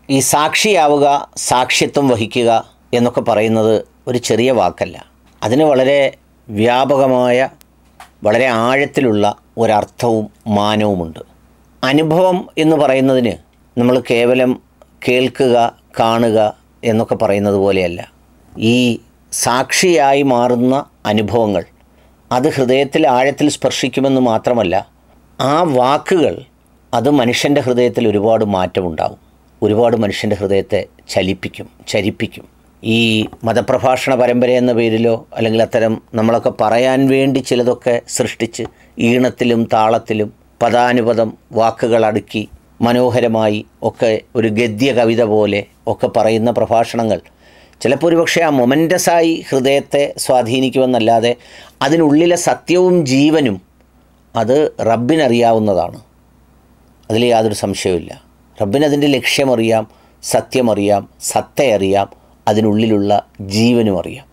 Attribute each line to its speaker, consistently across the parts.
Speaker 1: ഈ സാക്ഷിയാവുക, സാക്ഷിത്വം വഹിക്കുക എന്നൊക്കെ പറയുന്നത് ഒരു ചെറിയ വാക്കല്ല. അതിന് വളരെ വ്യാപകമായ, വളരെ ആഴത്തിലുള്ള ഒരർത്ഥവും മാനവുമുണ്ട്. അനുഭവം എന്ന് പറയുന്നതിന് നമ്മൾ കേവലം കേൾക്കുക, കാണുക എന്നൊക്കെ പറയുന്നത് പോലെയല്ല. ഈ സാക്ഷിയായി മാറുന്ന അനുഭവങ്ങൾ അത് ഹൃദയത്തിൽ ആഴത്തിൽ സ്പർശിക്കുമെന്ന് മാത്രമല്ല, ആ വാക്കുകൾ അത് മനുഷ്യൻ്റെ ഹൃദയത്തിൽ ഒരുപാട് മാറ്റമുണ്ടാവും. ഒരുപാട് മനുഷ്യൻ്റെ ഹൃദയത്തെ ചലിപ്പിക്കും. ഈ മതപ്രഭാഷണ പരമ്പര എന്ന പേരിലോ അല്ലെങ്കിൽ അത്തരം നമ്മളൊക്കെ പറയാൻ വേണ്ടി ചിലതൊക്കെ സൃഷ്ടിച്ച് ഈണത്തിലും താളത്തിലും പദാനുപദം വാക്കുകൾ അടുക്കി മനോഹരമായി ഒക്കെ ഒരു ഗദ്യ കവിത പോലെ ഒക്കെ പറയുന്ന പ്രഭാഷണങ്ങൾ ചിലപ്പോൾ ഒരുപക്ഷെ ആ മൊമെൻ്റസായി ഹൃദയത്തെ സ്വാധീനിക്കുമെന്നല്ലാതെ അതിനുള്ളിലെ സത്യവും ജീവനും അത് റബ്ബിനറിയാവുന്നതാണ്. അതിൽ യാതൊരു സംശയവുമില്ല. റബ്ബിനതിൻ്റെ ലക്ഷ്യമറിയാം, സത്യമറിയാം, സത്തയറിയാം, അതിനുള്ളിലുള്ള ജീവനും അറിയാം.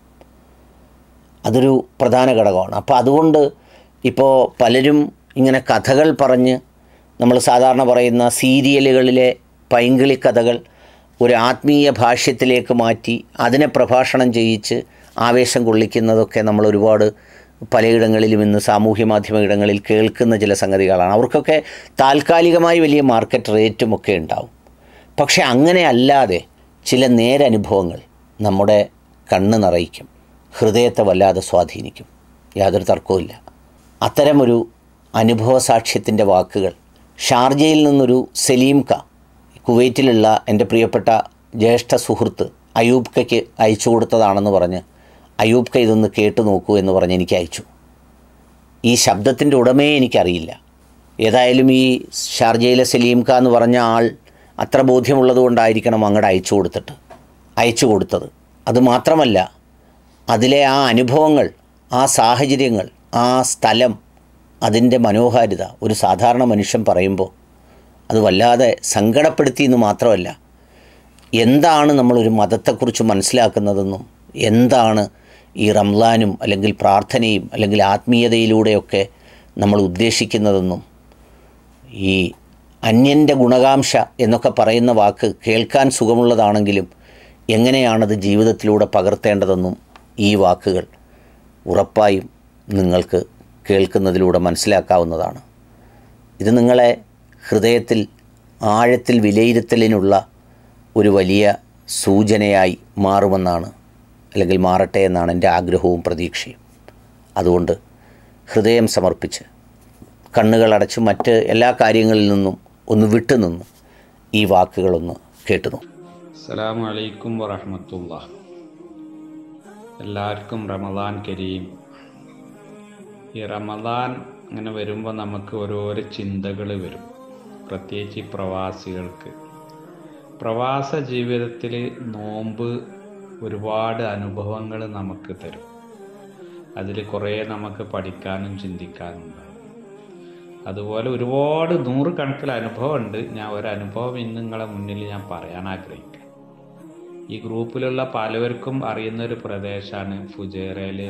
Speaker 1: അതൊരു പ്രധാന ഘടകമാണ്. അപ്പോൾ അതുകൊണ്ട് ഇപ്പോൾ പലരും ഇങ്ങനെ കഥകൾ പറഞ്ഞ്, നമ്മൾ സാധാരണ പറയുന്ന സീരിയലുകളിലെ പൈങ്കിളി കഥകൾ ഒരു ആത്മീയ ഭാഷ്യത്തിലേക്ക് മാറ്റി അതിനെ പ്രഭാഷണം ചെയ്യിച്ച് ആവേശം കൊള്ളിക്കുന്നതൊക്കെ നമ്മൾ ഒരുപാട് പലയിടങ്ങളിലും ഇന്ന് സാമൂഹ്യ മാധ്യമ ഇടങ്ങളിൽ കേൾക്കുന്ന ചില സംഗതികളാണ്. അവർക്കൊക്കെ താൽക്കാലികമായി വലിയ മാർക്കറ്റ് റേറ്റുമൊക്കെ ഉണ്ടാവും. പക്ഷെ അങ്ങനെ അല്ലാതെ ചില നേരനുഭവങ്ങൾ നമ്മുടെ കണ്ണ് നിറയിക്കും, ഹൃദയത്തെ വല്ലാതെ സ്വാധീനിക്കും. യാതൊരു തർക്കവുമില്ല. അത്തരമൊരു അനുഭവ സാക്ഷ്യത്തിൻ്റെ വാക്കുകൾ ഷാർജയിൽ നിന്നൊരു സലീംക, കുവൈറ്റിലുള്ള എൻ്റെ പ്രിയപ്പെട്ട ജ്യേഷ്ഠ സുഹൃത്ത് അയൂബ്ക്കയ്ക്ക് അയച്ചു കൊടുത്തതാണെന്ന് പറഞ്ഞ്, അയൂബ്ക്ക ഇതൊന്ന് കേട്ടു നോക്കൂ എന്ന് പറഞ്ഞ് എനിക്ക് അയച്ചു. ഈ ശബ്ദത്തിൻ്റെ ഉടമയെ എനിക്കറിയില്ല. ഏതായാലും ഈ ഷാർജയിലെ സലീംക എന്ന് പറഞ്ഞ ആൾ അത്ര ബോധ്യമുള്ളത് കൊണ്ടായിരിക്കണം അങ്ങോട്ട് അയച്ചു കൊടുത്തത്. അതുമാത്രമല്ല, അതിലെ ആ അനുഭവങ്ങൾ, ആ സാഹചര്യങ്ങൾ, ആ സ്ഥലം, അതിൻ്റെ മനോഹാരിത ഒരു സാധാരണ മനുഷ്യൻ പറയുമ്പോൾ അത് വല്ലാതെ സങ്കടപ്പെടുത്തി എന്ന് മാത്രമല്ല, എന്താണ് നമ്മളൊരു മതത്തെക്കുറിച്ച് മനസ്സിലാക്കുന്നതെന്നും എന്താണ് ഈ റംളാനും അല്ലെങ്കിൽ പ്രാർത്ഥനയും അല്ലെങ്കിൽ ആത്മീയതയിലൂടെയൊക്കെ നമ്മൾ ഉദ്ദേശിക്കുന്നതെന്നും, ഈ അന്യൻ്റെ ഗുണകാംക്ഷ എന്നൊക്കെ പറയുന്ന വാക്ക് കേൾക്കാൻ സുഖമുള്ളതാണെങ്കിലും എങ്ങനെയാണത് ജീവിതത്തിലൂടെ പകർത്തേണ്ടതെന്നും ഈ വാക്കുകൾ ഉറപ്പായും നിങ്ങൾക്ക് കേൾക്കുന്നതിലൂടെ മനസ്സിലാക്കാവുന്നതാണ്. ഇത് നിങ്ങളെ ഹൃദയത്തിൽ ആഴത്തിൽ വിലയിരുത്തലിനുള്ള ഒരു വലിയ സൂചനയായി മാറുമെന്നാണ്, അല്ലെങ്കിൽ മാറട്ടെ എന്നാണ് എൻ്റെ ആഗ്രഹവും പ്രതീക്ഷയും. അതുകൊണ്ട് ഹൃദയം സമർപ്പിച്ച് കണ്ണുകളടച്ച് മറ്റ് എല്ലാ കാര്യങ്ങളിൽ നിന്നും ഒന്ന് വിട്ടുനിന്ന് ഈ വാക്കുകളൊന്ന് കേട്ടുന്നു.
Speaker 2: അസ്സലാമു അലൈക്കും വറഹ്മത്തുള്ളാഹി. എല്ലാവർക്കും റമദാൻ കരീം. ഈ റമദാൻ അങ്ങനെ വരുമ്പോൾ നമുക്ക് ഓരോരോ ചിന്തകൾ വരും. പ്രത്യേകിച്ച് ഈ പ്രവാസികൾക്ക്. പ്രവാസ ജീവിതത്തിൽ നോമ്പ് ഒരുപാട് അനുഭവങ്ങൾ നമുക്ക് തരും. അതിൽ കുറേ നമുക്ക് പഠിക്കാനും ചിന്തിക്കാനും ഉണ്ടാകും. അതുപോലെ ഒരുപാട് നൂറുകണക്കിന് അനുഭവമുണ്ട്. ഞാൻ ഒരനുഭവം ഇന്ന് നിങ്ങളെ മുന്നിൽ ഞാൻ പറയാൻ ആഗ്രഹിക്കാം. ഈ ഗ്രൂപ്പിലുള്ള പലവർക്കും അറിയുന്നൊരു പ്രദേശമാണ് ഫുജൈറയിലെ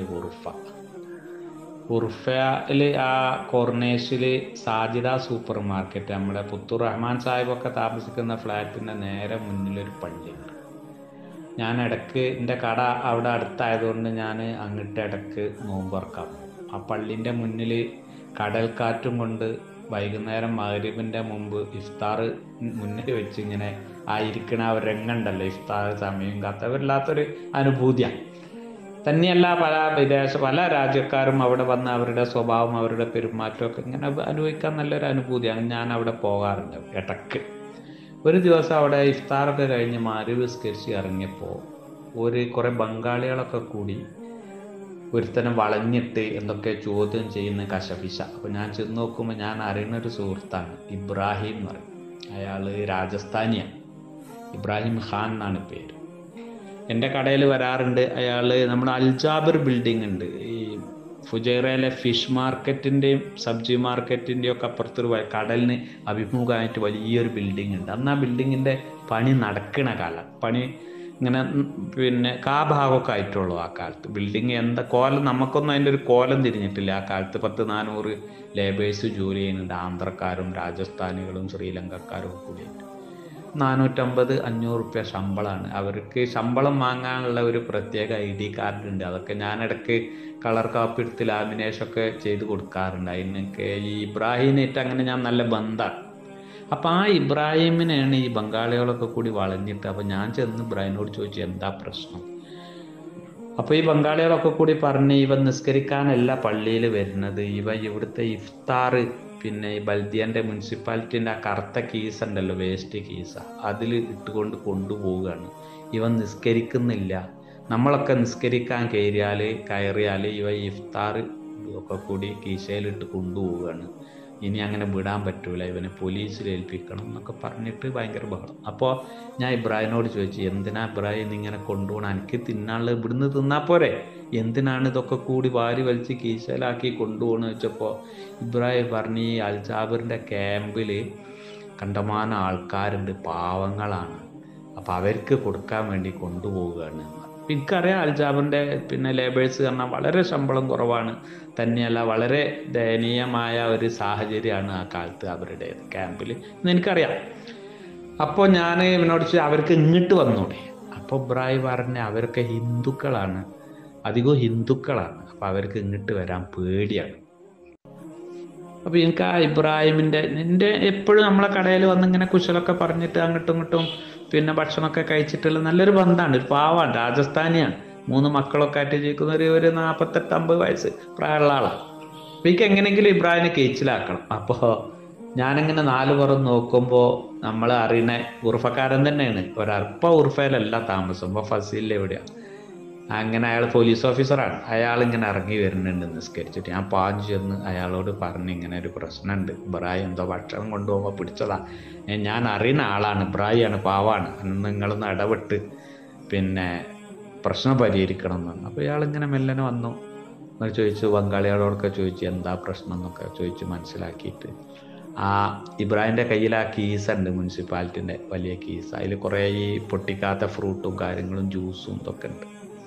Speaker 2: ഉർഫയിൽ ആ കോർണേഷിൽ സാജിദ സൂപ്പർ മാർക്കറ്റ്, നമ്മുടെ പുത്തൂർ റഹ്മാൻ സാഹിബൊക്കെ താമസിക്കുന്ന ഫ്ലാറ്റിൻ്റെ നേരെ മുന്നിലൊരു പള്ളിയുണ്ട്. ഞാൻ ഇടയ്ക്ക് എൻ്റെ കട അവിടെ അടുത്തായതുകൊണ്ട് ഞാൻ അങ്ങോട്ട് ഇടയ്ക്ക് നോമ്പുറക്കാം. ആ പള്ളീൻ്റെ മുന്നിൽ കടൽക്കാറ്റും കൊണ്ട് വൈകുന്നേരം മഗ്‌രിബിൻ്റെ മുമ്പ് ഇഫ്താർ മുന്നിൽ വെച്ച് ഇങ്ങനെ ഇരിക്കണ ആ ഒരു രംഗമുണ്ടല്ലോ, ഇഫ്താർ സമയം കാത്തവരില്ലാത്തൊരു അനുഭൂതിയാണ്. തന്നെയല്ല, പല രാജ്യക്കാരും അവിടെ വന്ന് അവരുടെ സ്വഭാവം, അവരുടെ പെരുമാറ്റമൊക്കെ ഇങ്ങനെ അനുഭവിക്കാൻ നല്ലൊരു അനുഭൂതിയാണ്. ഞാൻ അവിടെ പോകാറുണ്ട് ഇടയ്ക്ക്. ഒരു ദിവസം അവിടെ ഇഫ്താറൊക്കെ കഴിഞ്ഞ് മഗ്‌രിബ് നിസ്കരിച്ച് ഇറങ്ങിയപ്പോൾ കുറേ ബംഗാളികളൊക്കെ കൂടി ഒരുത്തനെ വളഞ്ഞിട്ട് എന്തൊക്കെ ചോദ്യം ചെയ്യുന്ന കശപിശ. അപ്പോൾ ഞാൻ ചെന്ന് നോക്കുമ്പോൾ ഞാൻ അറിയുന്നൊരു സുഹൃത്താണ്, ഇബ്രാഹിം എന്ന് പറയും. അയാൾ രാജസ്ഥാനിയാണ്, ഇബ്രാഹിം ഖാൻ എന്നാണ് പേര്. എൻ്റെ കടയിൽ വരാറുണ്ട് അയാൾ. നമ്മുടെ അൽജാബിർ ബിൽഡിംഗ് ഉണ്ട്, ഈ ഫുജൈറയിലെ ഫിഷ് മാർക്കറ്റിൻ്റെയും സബ്ജി മാർക്കറ്റിൻ്റെയും ഒക്കെ അപ്പുറത്തൊരു കടലിന് അഭിമുഖമായിട്ട് വലിയൊരു ബിൽഡിംഗ് ഉണ്ട്. അന്ന് ആ ബിൽഡിങ്ങിൻ്റെ പണി നടക്കണ കാലം, പണി ഇങ്ങനെ ഭാഗമൊക്കെ ആയിട്ടുള്ളൂ ആ കാലത്ത്. ബിൽഡിങ് എന്താ കോലം, നമുക്കൊന്നും അതിൻ്റെ ഒരു കോലം തിരിഞ്ഞിട്ടില്ല ആ കാലത്ത്. 1000-400 ലേബേഴ്സ് ജോലി ചെയ്യുന്നുണ്ട്, ആന്ധ്രക്കാരും രാജസ്ഥാനികളും ശ്രീലങ്കക്കാരും കൂടിയിട്ട്. 450-500 ശമ്പളമാണ്. അവർക്ക് ശമ്പളം വാങ്ങാനുള്ള ഒരു പ്രത്യേക ID കാർഡ് ഉണ്ട്. അതൊക്കെ ഞാനിടയ്ക്ക് കളർ കാപ്പി എടുത്ത് ലാമിനേഷനൊക്കെ ചെയ്ത് കൊടുക്കാറുണ്ട്. അതിനൊക്കെ ഈ ഇബ്രാഹിമായിട്ട് അങ്ങനെ ഞാൻ നല്ല ബന്ധമാണ്. അപ്പം ആ ഇബ്രാഹിമിനെയാണ് ഈ ബംഗാളികളൊക്കെ കൂടി വളഞ്ഞിട്ട്. അപ്പം ഞാൻ ചെന്ന് ഇബ്രാഹിമിനോട് ചോദിച്ചു എന്താ പ്രശ്നം. അപ്പോൾ ഈ ബംഗാളികളൊക്കെ കൂടി പറഞ്ഞ് ഇവ നിസ്കരിക്കാനല്ല പള്ളിയിൽ വരുന്നത്, ഇവ ഇവിടുത്തെ ഇഫ്താർ പിന്നെ ഈ ബൽദിയൻ്റെ മുനിസിപ്പാലിറ്റീൻ്റെ ആ കറുത്ത കീസ ഉണ്ടല്ലോ, വേസ്റ്റ് കീസ, അതിൽ ഇട്ടുകൊണ്ട് കൊണ്ടുപോവുകയാണ്. ഇവൻ നിസ്കരിക്കുന്നില്ല. നമ്മളൊക്കെ നിസ്കരിക്കാൻ കയറിയാൽ ഇവ ഇഫ്താർ ഒക്കെ കൂടി കീശയിലിട്ട് കൊണ്ടുപോവുകയാണ്. ഇനി അങ്ങനെ വിടാൻ പറ്റൂല, ഇവനെ പോലീസിൽ ഏൽപ്പിക്കണം എന്നൊക്കെ പറഞ്ഞിട്ട് ഭയങ്കര ബഹളം. അപ്പോൾ ഞാൻ ഇബ്രാഹിമിനോട് ചോദിച്ചു, എന്തിനാ ഇബ്രാഹിം ഇങ്ങനെ കൊണ്ടുപോകണം, എനിക്ക് തിന്നാനുള്ളത് ഇവിടുന്ന് തിന്നാൽ പോരെ, എന്തിനാണ് ഇതൊക്കെ കൂടി വാരി വലിച്ച് കീശയിലാക്കി കൊണ്ടുപോകണമെന്ന് വെച്ചപ്പോൾ ഇബ്രാഹിം പറഞ്ഞ് ഈ അൽജാബറിൻ്റെ ക്യാമ്പിൽ കണ്ടമാനം ആൾക്കാരുണ്ട്, പാവങ്ങളാണ്, അപ്പോൾ അവർക്ക് കൊടുക്കാൻ വേണ്ടി കൊണ്ടുപോവുകയാണ്. എനിക്കറിയാം അൽജാബറിൻ്റെ പിന്നെ ലേബേഴ്സ് പറഞ്ഞാൽ വളരെ ശമ്പളം കുറവാണ്, തന്നെയല്ല വളരെ ദയനീയമായ ഒരു സാഹചര്യമാണ് ആ കാലത്ത് അവരുടെ ക്യാമ്പിൽ എന്ന് എനിക്കറിയാം. അപ്പോൾ ഞാൻ ഇവനോട് ചോദിച്ചു അവർക്ക് ഇങ്ങോട്ട് വന്നൂടെ. അപ്പോൾ ഇബ്രാഹിം പറഞ്ഞ അവരൊക്കെ ഹിന്ദുക്കളാണ്, അധികവും ഹിന്ദുക്കളാണ്, അപ്പോൾ അവർക്ക് ഇങ്ങോട്ട് വരാൻ പേടിയാണ്. അപ്പോൾ എനിക്ക് ആ എൻ്റെ എപ്പോഴും നമ്മളെ കടയിൽ വന്ന് ഇങ്ങനെ കുശലൊക്കെ പറഞ്ഞിട്ട് അങ്ങോട്ടും ഇങ്ങോട്ടും പിന്നെ ഭക്ഷണമൊക്കെ കഴിച്ചിട്ടുള്ള നല്ലൊരു ബന്ധമാണ്. ഒരു പാവമാണ്, രാജസ്ഥാനിയാണ്, 3 മക്കളൊക്കെ ആയിട്ട് ജീവിക്കുന്ന ഒരു 48-50 വയസ്സ് പ്രായമുള്ള ആളാണ്. അപ്പോൾ എനിക്ക് എങ്ങനെയെങ്കിലും ഇബ്രാഹിമിനെ കേച്ചിലാക്കണം. അപ്പോൾ ഞാനിങ്ങനെ 4 പുറം നോക്കുമ്പോൾ നമ്മൾ അറിയുന്ന ഉറുഫക്കാരൻ തന്നെയാണ്. ഒരല്പം ഉറുഫയിലല്ല താമസം, ഇപ്പോൾ ഫസീലിൽ എവിടെയാണ്. അങ്ങനെ അയാൾ പോലീസ് ഓഫീസറാണ്. അയാളിങ്ങനെ ഇറങ്ങി വരുന്നുണ്ട് നിസ്കരിച്ചിട്ട്. ഞാൻ പാഞ്ഞു ചെന്ന് അയാളോട് പറഞ്ഞ് ഇങ്ങനെ ഒരു പ്രശ്നമുണ്ട്, ഇബ്രാഹിം എന്തോ ഭക്ഷണം കൊണ്ടുപോകുമ്പോൾ പിടിച്ചതാ, ഞാൻ അറിയുന്ന ആളാണ്, ഇബ്രാഹിമാണ്, പാവാണ്, നിങ്ങളൊന്ന് ഇടപെട്ട് പിന്നെ പ്രശ്നം പരിഹരിക്കണം എന്ന്. അപ്പോൾ ഇയാളിങ്ങനെ മെല്ലനെ വന്നു, ചോദിച്ചു, ബംഗാളികളോടൊക്കെ ചോദിച്ചു എന്താ പ്രശ്നം എന്നൊക്കെ ചോദിച്ച് മനസ്സിലാക്കിയിട്ട് ആ ഇബ്രാഹിമിൻ്റെ കയ്യിൽ ആ കീസ ഉണ്ട്, മുനിസിപ്പാലിറ്റിൻ്റെ വലിയ കീസ, അതിൽ കുറേ ഈ പൊട്ടിക്കാത്ത ഫ്രൂട്ടും കാര്യങ്ങളും ജ്യൂസും ഇതൊക്കെ ഉണ്ട്.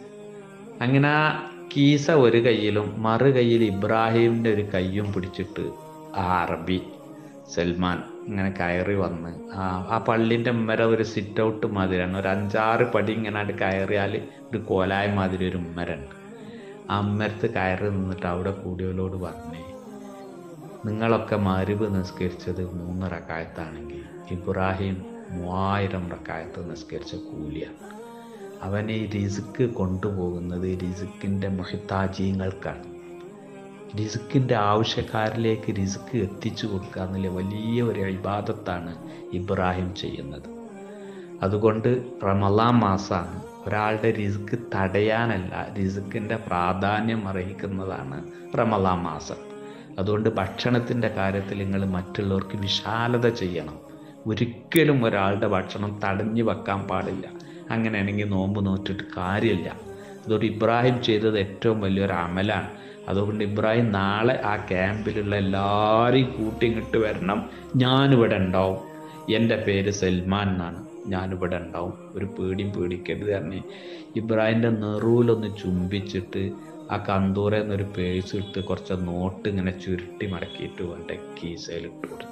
Speaker 2: അങ്ങനെ ആ കീസ ഒരു കയ്യിലും മറു കയ്യിൽ ഇബ്രാഹിമിൻ്റെ ഒരു കയ്യും പിടിച്ചിട്ട് ആ അറബി സൽമാൻ ഇങ്ങനെ കയറി വന്ന് ആ പള്ളിൻ്റെ ഉമ്മര ഒരു സിറ്റ് ഔട്ട് മാതിരിയാണ്, ഒരു 5-6 പടി ഇങ്ങനെ കയറിയാൽ ഒരു കോലായ മാതിരി ഒരു ഉമ്മരുണ്ട്. ആ ഉമ്മരത്ത് കയറി നിന്നിട്ട് അവിടെ കൂടിയവരോട് പറഞ്ഞേ, നിങ്ങളൊക്കെ മഗ്‌രിബ് നിസ്കരിച്ചത് 3 റക്അത്താണെങ്കിൽ ഇബ്രാഹിം 3000 റക്അത്ത് നിസ്കരിച്ച കൂലിയാണ്. അവൻ ഈ റിസ്ക് കൊണ്ടുപോകുന്നത് റിസ്ക്കിൻ്റെ മുഹ്താജീങ്ങൾക്കാണ്. റിസ്ക്കിൻ്റെ ആവശ്യക്കാരിലേക്ക് റിസ്ക് എത്തിച്ചു കൊടുക്കുക എന്നുള്ള വലിയ ഒരു ഇബാദത്താണ് ഇബ്രാഹിം ചെയ്യുന്നത്. അതുകൊണ്ട് റമളാൻ മാസമാണ്, ഒരാളുടെ റിസ്ക് തടയാനല്ല, റിസ്ക്കിൻ്റെ പ്രാധാന്യം അർഹിക്കുന്നതാണ് റമളാൻ മാസം. അതുകൊണ്ട് ഭക്ഷണത്തിൻ്റെ കാര്യത്തിൽ നിങ്ങൾ മറ്റുള്ളവർക്ക് വിശാലത ചെയ്യണം. ഒരിക്കലും ഒരാളുടെ ഭക്ഷണം തടഞ്ഞു വെക്കാൻ പാടില്ല. അങ്ങനെയാണെങ്കിൽ നോമ്പ് നോറ്റിട്ട് കാര്യമില്ല. അതുകൊണ്ട് ഇബ്രാഹിം ചെയ്തത് ഏറ്റവും വലിയൊരു അമലാണ്. അതുകൊണ്ട് ഇബ്രാഹിം നാളെ ആ ക്യാമ്പിലുള്ള എല്ലാവരെയും കൂട്ടി ഇങ്ങോട്ട് വരണം, ഞാനിവിടെ ഉണ്ടാവും, എൻ്റെ പേര് സൽമാൻ എന്നാണ്, ഞാനിവിടെ ഉണ്ടാവും, ഒരു പേടിയും പേടിക്കരുത് പറഞ്ഞ് ഇബ്രാഹിമിൻ്റെ നെറുവിലൊന്ന് ചുംബിച്ചിട്ട് ആ കന്തൂറേന്നൊരു പേഴ്സ് ഇട്ട് കുറച്ച് നോട്ട് ഇങ്ങനെ ചുരുട്ടി മടക്കിയിട്ട് വേണ്ട കീസയിലിട്ട് കൊടുത്തു.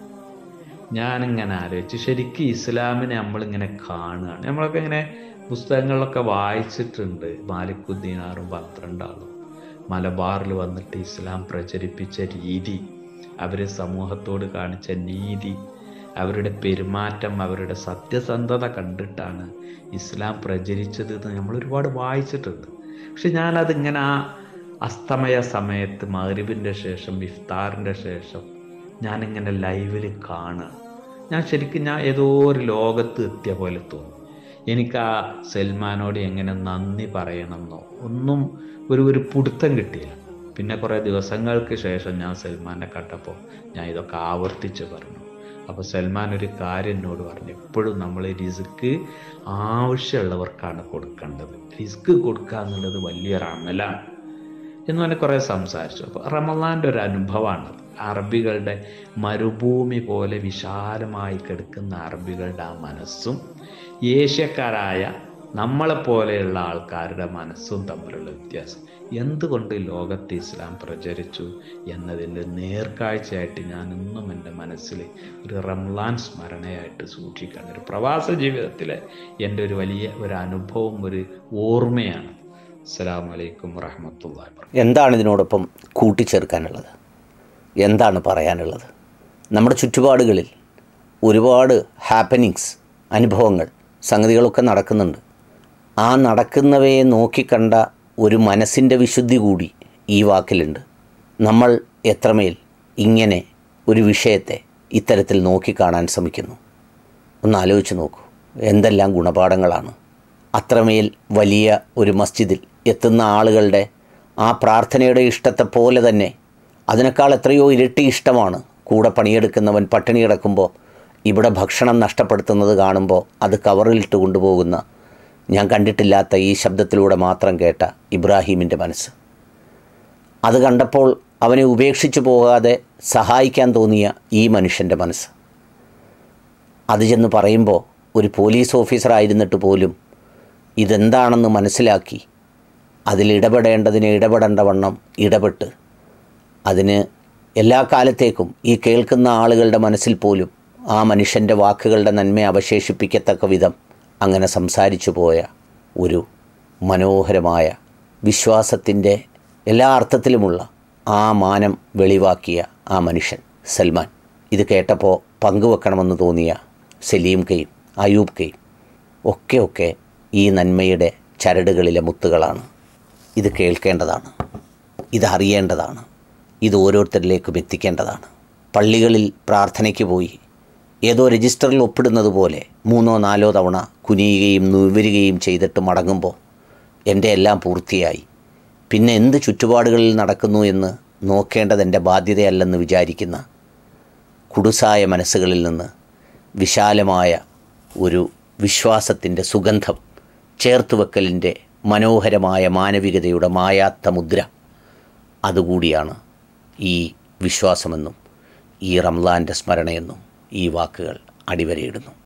Speaker 2: ഞാനിങ്ങനെ ആലോചിച്ച്, ശരിക്കും ഇസ്ലാമിനെ നമ്മളിങ്ങനെ കാണുകയാണ്. നമ്മളൊക്കെ ഇങ്ങനെ പുസ്തകങ്ങളിലൊക്കെ വായിച്ചിട്ടുണ്ട്, മാലിക്കുദ്ദീനാറും 12 ആളും മലബാറിൽ വന്നിട്ട് ഇസ്ലാം പ്രചരിപ്പിച്ച രീതി, അവർ സമൂഹത്തോട് കാണിച്ച നീതി, അവരുടെ പെരുമാറ്റം, അവരുടെ സത്യസന്ധത കണ്ടിട്ടാണ് ഇസ്ലാം പ്രചരിച്ചത് എന്ന് നമ്മൾ ഒരുപാട് വായിച്ചിട്ടുണ്ട്. പക്ഷെ ഞാനതിങ്ങനെ ആ അസ്തമയ സമയത്ത് മഗ്‌രിബിൻ്റെ ശേഷം ഇഫ്താറിൻ്റെ ശേഷം ഞാനിങ്ങനെ ലൈവിൽ കാണുക. ഞാൻ ഏതോ ഒരു ലോകത്ത് എത്തിയ പോലെ തോന്നി. എനിക്ക് ആ സൽമാനോട് എങ്ങനെ നന്ദി പറയണമെന്നോ ഒന്നും ഒരു പിടുത്തം കിട്ടിയില്ല. പിന്നെ കുറേ ദിവസങ്ങൾക്ക് ശേഷം ഞാൻ സൽമാനെ കണ്ടപ്പോൾ ഞാൻ ഇതൊക്കെ ആവർത്തിച്ച് പറഞ്ഞു. അപ്പോൾ സൽമാൻ ഒരു കാര്യം എന്നോട് പറഞ്ഞു, എപ്പോഴും നമ്മൾ റിസ്ക് ആവശ്യമുള്ളവർക്കാണ് കൊടുക്കേണ്ടത്, റിസ്ക് കൊടുക്കുക എന്നുള്ളത് വലിയൊരു അമലാണ് എന്ന് പറഞ്ഞ് കുറേ സംസാരിച്ചു. അപ്പോൾ റമളാൻ്റെ ഒരു അനുഭവമാണ്. അറബികളുടെ മരുഭൂമി പോലെ വിശാലമായി കിടക്കുന്ന അറബികളുടെ ആ മനസ്സും ഏഷ്യക്കാരായ നമ്മളെപ്പോലെയുള്ള ആൾക്കാരുടെ മനസ്സും തമ്മിലുള്ള വ്യത്യാസം. എന്തുകൊണ്ട് ലോകത്ത് ഇസ്ലാം പ്രചരിച്ചു എന്നതിൻ്റെ നേർക്കാഴ്ചയായിട്ട് ഞാൻ ഇന്നും എൻ്റെ മനസ്സിൽ ഒരു റംലാൻ സ്മരണയായിട്ട് സൂക്ഷിക്കുകയാണ്. ഒരു പ്രവാസ ജീവിതത്തിലെ എൻ്റെ ഒരു വലിയ ഒരു അനുഭവം, ഒരു ഓർമ്മയാണ്. അസ്സലാമു അലൈക്കും വറഹ്മത്തുള്ളാഹി വബറകാതുഹു.
Speaker 1: എന്താണ് ഇതിനോടൊപ്പം കൂട്ടിച്ചേർക്കാനുള്ളത്? എന്താണ് പറയാനുള്ളത്? നമ്മുടെ ചുറ്റുപാടുകളിൽ ഒരുപാട് ഹാപ്പനിങ്സ്, അനുഭവങ്ങൾ, സംഗതികളൊക്കെ നടക്കുന്നുണ്ട്. ആ നടക്കുന്നവയെ നോക്കിക്കണ്ട ഒരു മനസ്സിൻ്റെ വിശുദ്ധി കൂടി ഈ വാക്കിലുണ്ട്. നമ്മൾ എത്രമേൽ ഇങ്ങനെ ഒരു വിഷയത്തെ ഇത്തരത്തിൽ നോക്കിക്കാണാൻ ശ്രമിക്കുന്നു? ഒന്ന് ആലോചിച്ച് നോക്കൂ. എന്തെല്ലാം ഗുണപാഠങ്ങളാണ്. അത്രമേൽ വലിയ ഒരു മസ്ജിദിൽ എത്തുന്ന ആളുകളുടെ ആ പ്രാർത്ഥനയുടെ ഇഷ്ടത്തെ പോലെ തന്നെ അതിനേക്കാൾ എത്രയോ ഇരട്ടി ഇഷ്ടമാണ് കൂടെ പണിയെടുക്കുന്നവൻ പട്ടിണി കിടക്കുമ്പോൾ ഇവിടെ ഭക്ഷണം നഷ്ടപ്പെടുത്തുന്നത് കാണുമ്പോൾ അത് കവറിലിട്ട് കൊണ്ടുപോകുന്ന, ഞാൻ കണ്ടിട്ടില്ലാത്ത ഈ ശബ്ദത്തിലൂടെ മാത്രം കേട്ട ഇബ്രാഹീമിൻ്റെ മനസ്സ്. അത് കണ്ടപ്പോൾ അവനെ ഉപേക്ഷിച്ചു പോകാതെ സഹായിക്കാൻ തോന്നിയ ഈ മനുഷ്യൻ്റെ മനസ്സ്. അത് ചെന്ന് പറയുമ്പോൾ ഒരു പോലീസ് ഓഫീസറായിരുന്നിട്ട് പോലും ഇതെന്താണെന്ന് മനസ്സിലാക്കി അതിലിടപെടേണ്ടതിന് ഇടപെടേണ്ട വണ്ണം ഇടപെട്ട് അതിന് എല്ലാ കാലത്തേക്കും ഈ കേൾക്കുന്ന ആളുകളുടെ മനസ്സിൽ പോലും ആ മനുഷ്യൻ്റെ വാക്കുകളുടെ നന്മ അവശേഷിപ്പിക്കത്തക്ക വിധം അങ്ങനെ സംസാരിച്ചു പോയ ഒരു മനോഹരമായ വിശ്വാസത്തിൻ്റെ എല്ലാ അർത്ഥത്തിലുമുള്ള ആ മാനം വെളിവാക്കിയ ആ മനുഷ്യൻ സൽമാൻ. ഇത് കേട്ടപ്പോൾ പങ്കുവെക്കണമെന്ന് തോന്നിയ സലീം കെയും അയൂബ് കെയും ഒക്കെ ഈ നന്മയുടെ ചരടുകളിലെ മുത്തുകളാണ്. ഇത് കേൾക്കേണ്ടതാണ്, ഇതറിയേണ്ടതാണ്, ഇത് ഓരോരുത്തരിലേക്കും എത്തിക്കേണ്ടതാണ്. പള്ളികളിൽ പ്രാർത്ഥനയ്ക്ക് പോയി ഏതോ രജിസ്റ്ററിൽ ഒപ്പിടുന്നത് പോലെ 3-4 തവണ കുനിയുകയും നിവരുകയും ചെയ്തിട്ട് മടങ്ങുമ്പോൾ എൻ്റെ എല്ലാം പൂർത്തിയായി, പിന്നെ എന്ത് ചുറ്റുപാടുകളിൽ നടക്കുന്നു എന്ന് നോക്കേണ്ടത് എൻ്റെ ബാധ്യതയല്ലെന്ന് വിചാരിക്കുന്ന കുടുസായ മനസ്സുകളിൽ നിന്ന് വിശാലമായ ഒരു വിശ്വാസത്തിൻ്റെ സുഗന്ധം ചേർത്തുവെക്കലിൻ്റെ മനോഹരമായ മാനവികതയുടെ മായാത്ത മുദ്ര അതുകൂടിയാണ് ഈ വിശ്വാസമെന്നും ഈ റംലാൻ്റെ സ്മരണയെന്നും ഈ വാക്കുകൾ അടിവരയിടുന്നു.